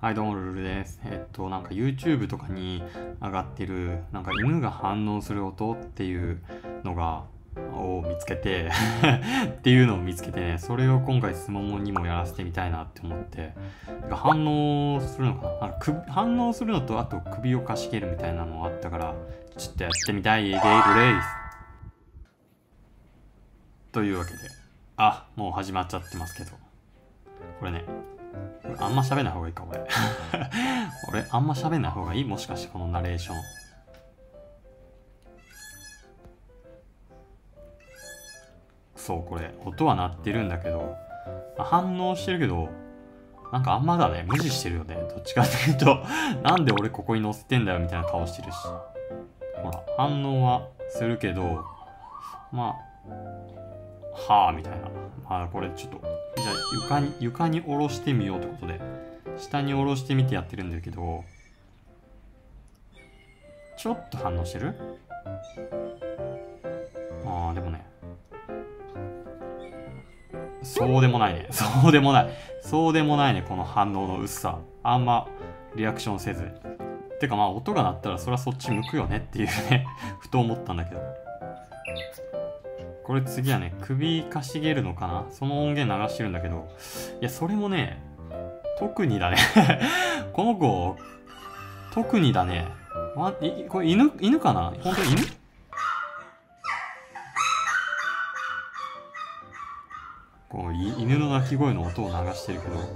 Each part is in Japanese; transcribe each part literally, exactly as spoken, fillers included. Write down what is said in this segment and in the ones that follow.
はい、どうもルルルです。えっと、なんか YouTube とかに上がってる、なんか犬が反応する音っていうのが、を見つけてっていうのを見つけてね、それを今回スモモにもやらせてみたいなって思って、なんか反応するのかな、なんか首反応するのと、あと首をかしげるみたいなのがあったから、ちょっとやってみたいデイトレイス。というわけで、あ、もう始まっちゃってますけど、これね、あんま喋んない方がいいか、俺。俺、あんま喋んない方がいい、もしかしてこのナレーション。そう、これ、音は鳴ってるんだけど、反応してるけど、なんかあんまだね、無視してるよね。どっちかっていうと、なんで俺ここに載せてんだよみたいな顔してるし。ほら、反応はするけど、まあ、はぁ、みたいな。まあ、これちょっと、じゃあ床に、床に下ろしてみようってことで、下に下ろしてみてやってるんだけど、ちょっと反応してる？ああ、でもね、そうでもないね。そうでもない。そうでもないね、この反応の薄さ。あんまリアクションせず。てかまあ、音が鳴ったらそりゃそっち向くよねっていうね、ふと思ったんだけど。これ次はね、首かしげるのかな？その音源流してるんだけど、いや、それもね、特にだね。この子、特にだね。ま、いこれ犬、犬かな？本当に犬？こう犬の鳴き声の音を流してるけど、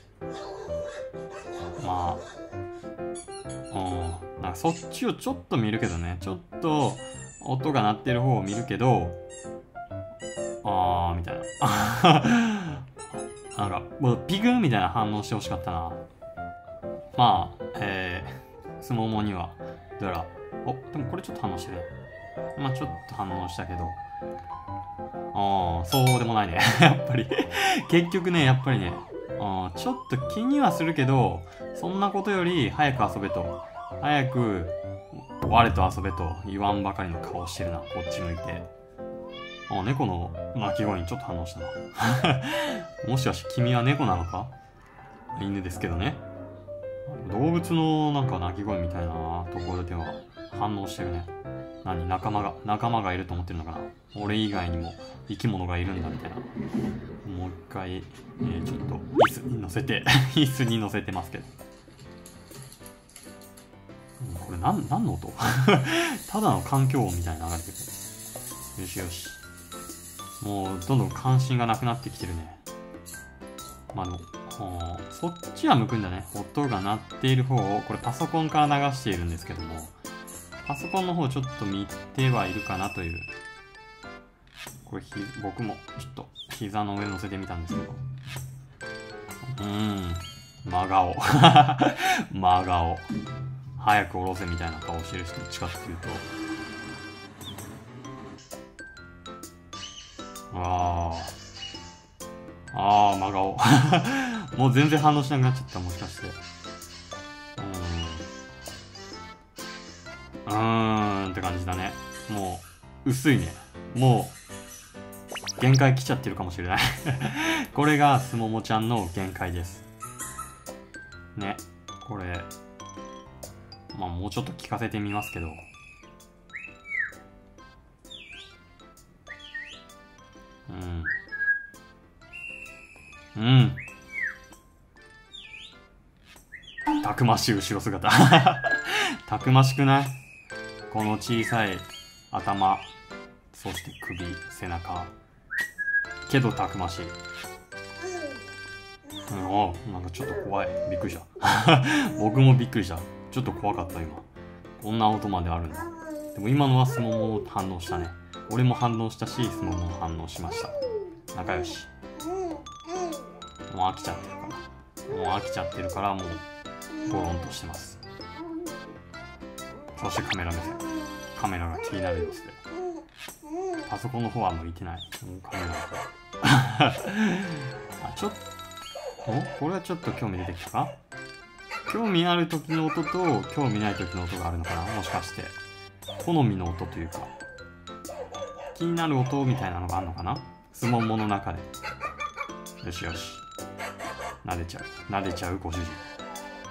まあ、うん、なんかそっちをちょっと見るけどね、ちょっと音が鳴ってる方を見るけど、あーみたいな。なんか、もうピグンみたいな反応してほしかったな。まあ、えー、スモモには、どうやら、お、でもこれちょっと反応してるね。まあちょっと反応したけど、ああ、そうでもないね。やっぱり。結局ね、やっぱりね、あちょっと気にはするけど、そんなことより早く遊べと。早く、我と遊べと言わんばかりの顔してるな。こっち向いて。あ、猫の鳴き声にちょっと反応したな。もしかして君は猫なのか？犬ですけどね。動物のなんか鳴き声みたいなところでは反応してるね。何？仲間が、仲間がいると思ってるのかな？俺以外にも生き物がいるんだみたいな。もう一回、えー、ちょっと椅子に乗せて、椅子に乗せてますけど。これ何、何の音？ただの環境音みたいに流れてくる。よしよし。もうどんどん関心がなくなってきてるね。まあでも、そっちは向くんだね。音が鳴っている方を、これパソコンから流しているんですけども、パソコンの方ちょっと見てはいるかなという。これひ、僕もちょっと膝の上に乗せてみたんですけど。うーん。真顔。真顔。早く下ろせみたいな顔してる人どっちかっていうと。ああ。ああ、真顔。もう全然反応しなくなっちゃった、もしかして。うーん。うーんって感じだね。もう、薄いね。もう、限界来ちゃってるかもしれない。これがスモモちゃんの限界です。ね。これ、まあもうちょっと聞かせてみますけど。うん。うん。たくましい後ろ姿。たくましくない？この小さい頭、そして首、背中。けどたくましい。うん、おなんかちょっと怖い。びっくりした。僕もびっくりした。ちょっと怖かった今。こんな音まであるんだ。でも今のはスモモも反応したね。俺も反応したし、スモモも反応しました。仲良し。もう飽きちゃってるから。もう飽きちゃってるから、もう、ゴロンとしてます。そしてカメラ目線。カメラが気になる様子で。パソコンの方は向いてない。カメラの方。あ、ちょっと、これはちょっと興味出てきたか？興味ある時の音と興味ない時の音があるのかな？もしかして。好みの音というか。気になる音みたいなのがあるのかな？スモモの中で。よしよし。撫でちゃう。撫でちゃうご主人。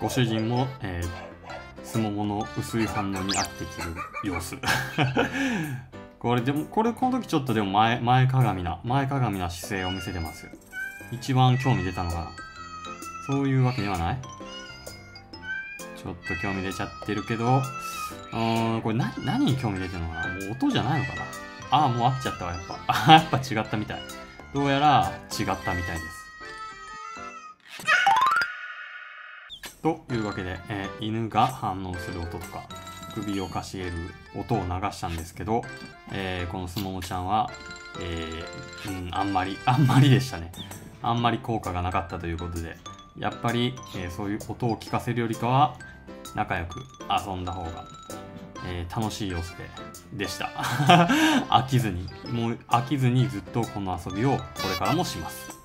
ご主人も、えー、すももの薄い反応に飽きてきる様子。これでも、これこの時ちょっとでも前、前かがみな、前かがみな姿勢を見せてますよ。一番興味出たのかな。そういうわけではない？ちょっと興味出ちゃってるけど、うーん、これ何、何に興味出てるのかな。もう音じゃないのかな。ああ、もう飽きちゃったわ、やっぱ。あやっぱ違ったみたい。どうやら違ったみたいです。というわけで、えー、犬が反応する音とか、首をかしげる音を流したんですけど、えー、このすももちゃんは、えー、うん、あんまり、あんまりでしたね。あんまり効果がなかったということで、やっぱり、えー、そういう音を聞かせるよりかは、仲良く遊んだ方が、えー、楽しい様子で、でした。飽きずに、もう飽きずにずっとこの遊びをこれからもします。